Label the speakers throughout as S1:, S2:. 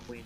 S1: quên.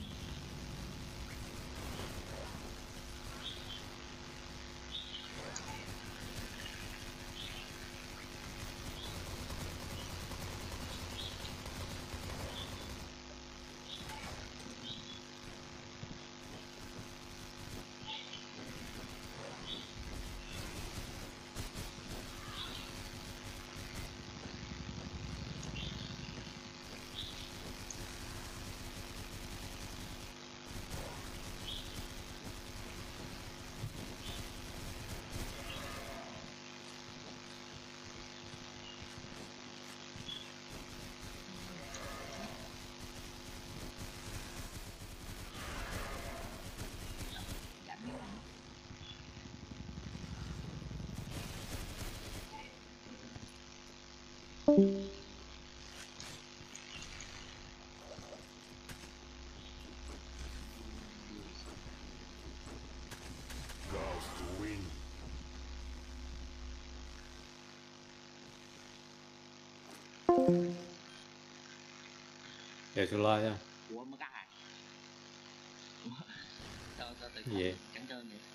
S2: Giờ tôi lo nha.
S1: Ủa mới cắt à? Sao tự
S2: Gì vậy?
S1: trắng trơn vậy?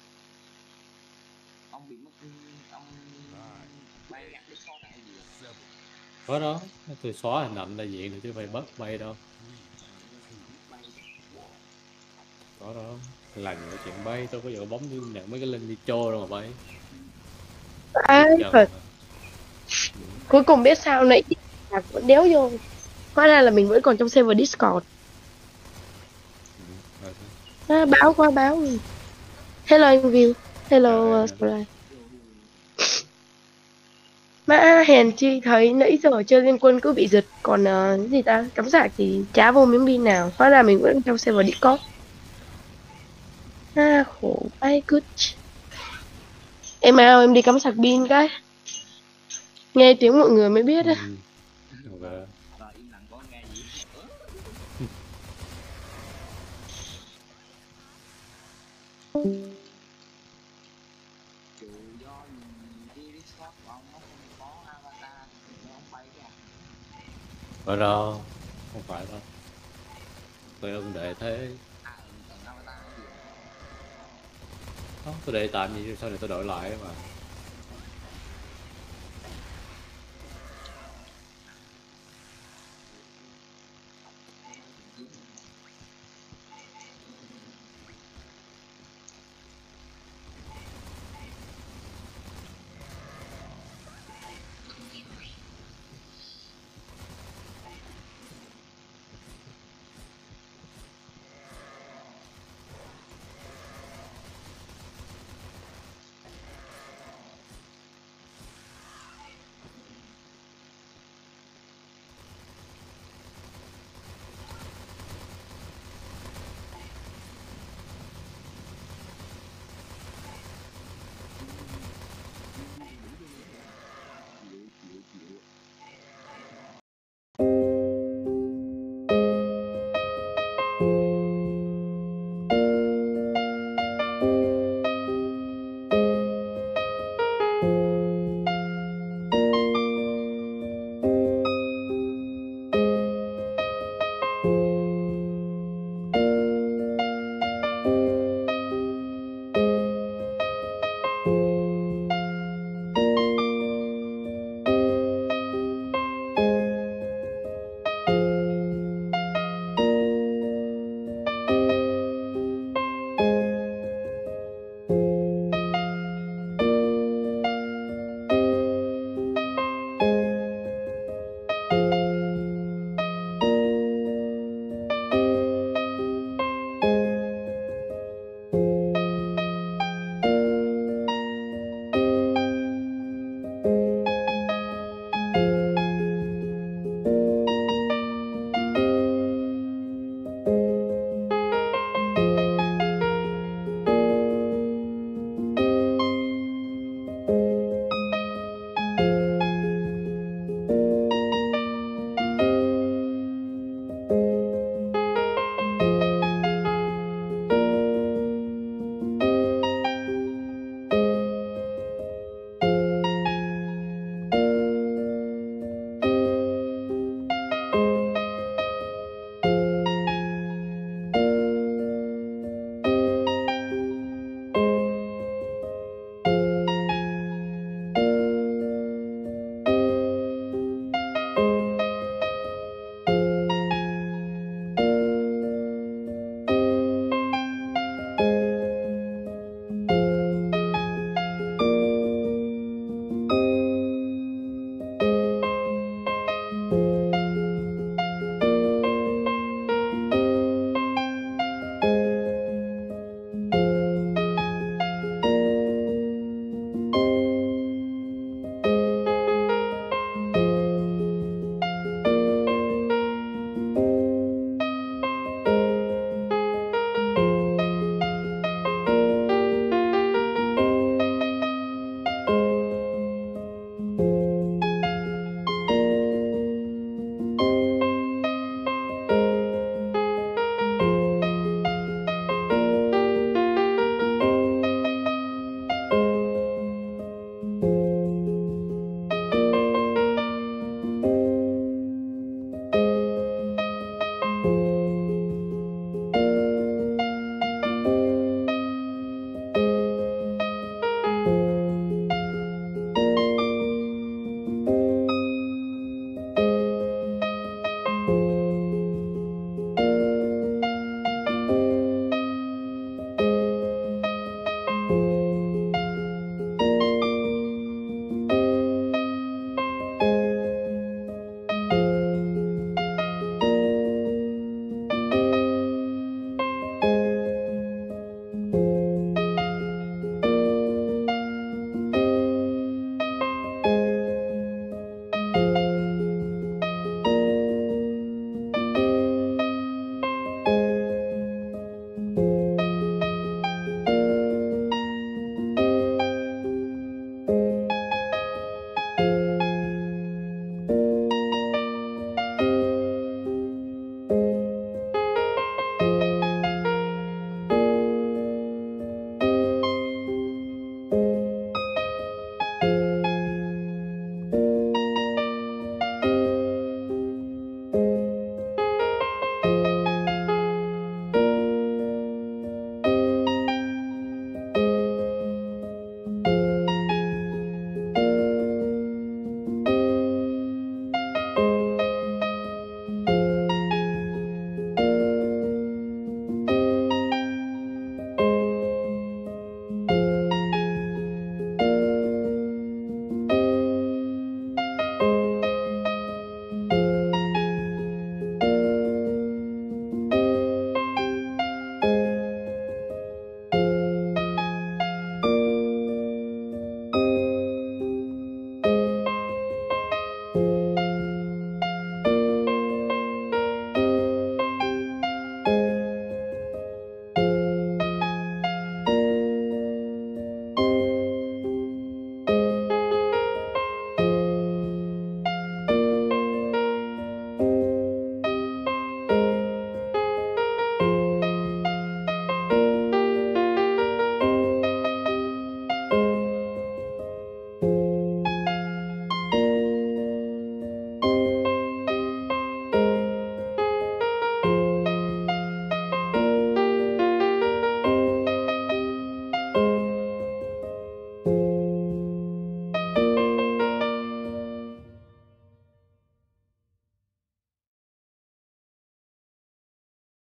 S1: Ông bị mất ông bay gạt đứt shot hay gì à?
S2: Có đó, tôi xóa hình ảnh đại diện rồi chứ phải bớt bay đâu.
S1: Bay
S2: Có đó, lần cái chuyện bay tôi có giờ bấm như nhận mấy cái link đi trôi đâu mà bay.
S3: Thật. Cuối cùng biết sao nãy là vẫn đéo vô. Hóa ra là mình vẫn còn trong server Discord. Báo qua báo. Hello anh View. Hello Spray. Mà hèn chi thấy nãy giờ chơi Liên Quân cứ bị giật. Còn cái gì ta? Cắm sạc thì chả vô miếng pin nào. Hóa ra mình vẫn trong server Discord. Khổ ai cứt. Em nào em đi cắm sạc pin cái. Nghe tiếng mọi người mới biết á.
S1: rồi im lặng có nghe gì. Chủ do đi Discord của ông nó không có avatar thì ông bay cái à?
S2: Phải đâu, không phải đâu. Tôi ưng đệ thế.
S1: Cần avatar gì?
S2: Tôi để tạm gì sau này tôi đổi lại mà.